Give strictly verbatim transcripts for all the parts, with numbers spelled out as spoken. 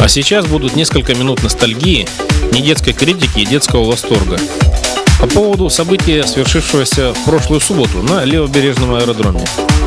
сейчас будут несколько минут ностальгии, не детской критики и детского восторга по поводу события, свершившегося в прошлую субботу на левобережном аэродроме.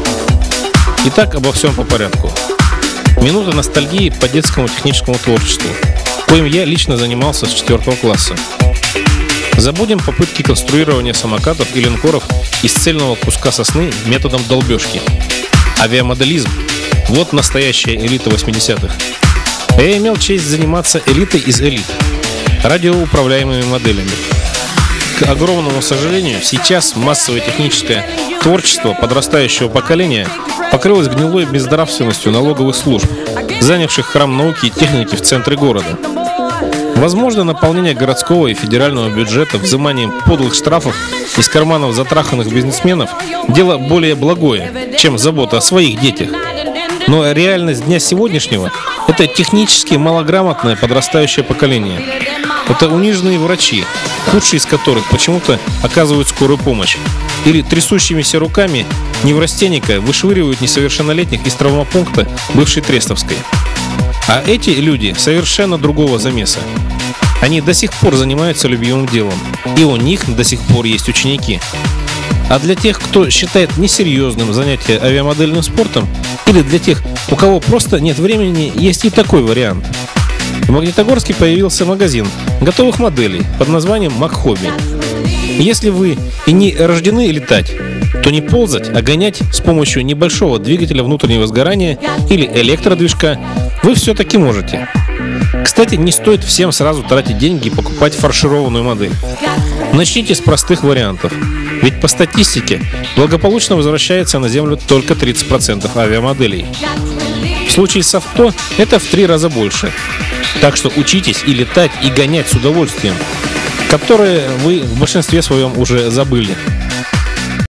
Итак, обо всем по порядку. Минута ностальгии по детскому техническому творчеству, коим я лично занимался с четвертого класса. Забудем попытки конструирования самокатов и линкоров из цельного куска сосны методом долбежки. Авиамоделизм – вот настоящая элита восьмидесятых. Я имел честь заниматься элитой из элит – радиоуправляемыми моделями. К огромному сожалению, сейчас массовое техническое творчество подрастающего поколения покрылось гнилой безнравственностью налоговых служб, занявших храм науки и техники в центре города. Возможно, наполнение городского и федерального бюджета взиманием подлых штрафов из карманов затраханных бизнесменов – дело более благое, чем забота о своих детях. Но реальность дня сегодняшнего – это технически малограмотное подрастающее поколение. Это униженные врачи, худшие из которых почему-то оказывают скорую помощь. Или трясущимися руками неврастенника вышвыривают несовершеннолетних из травмопункта бывшей Трестовской. А эти люди совершенно другого замеса. Они до сих пор занимаются любимым делом, и у них до сих пор есть ученики. А для тех, кто считает несерьезным занятие авиамодельным спортом, или для тех, у кого просто нет времени, есть и такой вариант. В Магнитогорске появился магазин готовых моделей под названием «Макхобби». Если вы и не рождены летать, то не ползать, а гонять с помощью небольшого двигателя внутреннего сгорания или электродвижка вы все-таки можете. Кстати, не стоит всем сразу тратить деньги и покупать фаршированную модель. Начните с простых вариантов. Ведь по статистике благополучно возвращается на Землю только тридцать процентов авиамоделей. В случае с авто это в три раза больше. Так что учитесь и летать, и гонять с удовольствием, которое вы в большинстве своем уже забыли.